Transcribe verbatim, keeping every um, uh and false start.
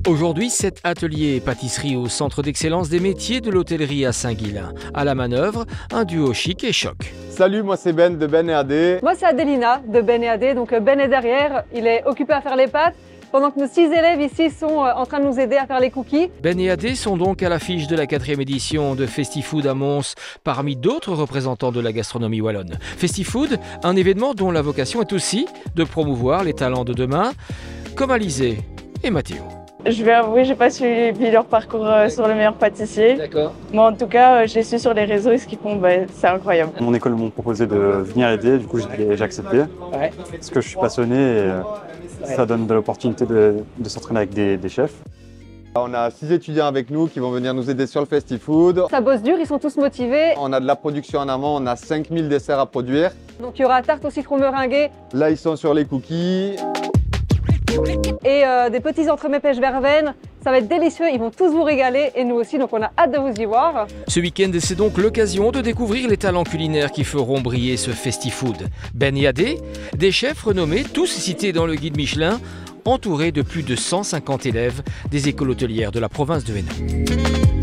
Aujourd'hui, sept ateliers et pâtisseries au centre d'excellence des métiers de l'hôtellerie à Saint-Guilain. À la manœuvre, un duo chic et choc. Salut, moi c'est Ben de Ben et A D. Moi c'est Adélina de Ben et A D. Donc Ben est derrière, il est occupé à faire les pâtes, pendant que nos six élèves ici sont en train de nous aider à faire les cookies. Ben et A D sont donc à l'affiche de la quatrième édition de Festifood à Mons, parmi d'autres représentants de la gastronomie wallonne. Festifood, un événement dont la vocation est aussi de promouvoir les talents de demain, comme Alizé et Mathéo. Je vais avouer, j'ai pas suivi leur parcours euh, sur le meilleur pâtissier. D'accord. Mais en tout cas, euh, je les suis sur les réseaux et ce qu'ils font, bah, c'est incroyable. Mon école m'ont proposé de venir aider, du coup j'ai accepté. Ouais. Parce que je suis passionné et euh, ouais. Ça donne de l'opportunité de, de s'entraîner avec des, des chefs. On a six étudiants avec nous qui vont venir nous aider sur le Festifood. Ça bosse dur, ils sont tous motivés. On a de la production en amont, on a cinq mille desserts à produire. Donc il y aura tarte au citron meringuée. Là ils sont sur les cookies. Et euh, des petits entremets pêche verveine, ça va être délicieux, ils vont tous vous régaler et nous aussi, donc on a hâte de vous y voir. Ce week-end, c'est donc l'occasion de découvrir les talents culinaires qui feront briller ce Festifood. Ben et A D, des chefs renommés, tous cités dans le guide Michelin, entourés de plus de cent cinquante élèves des écoles hôtelières de la province de Hainaut.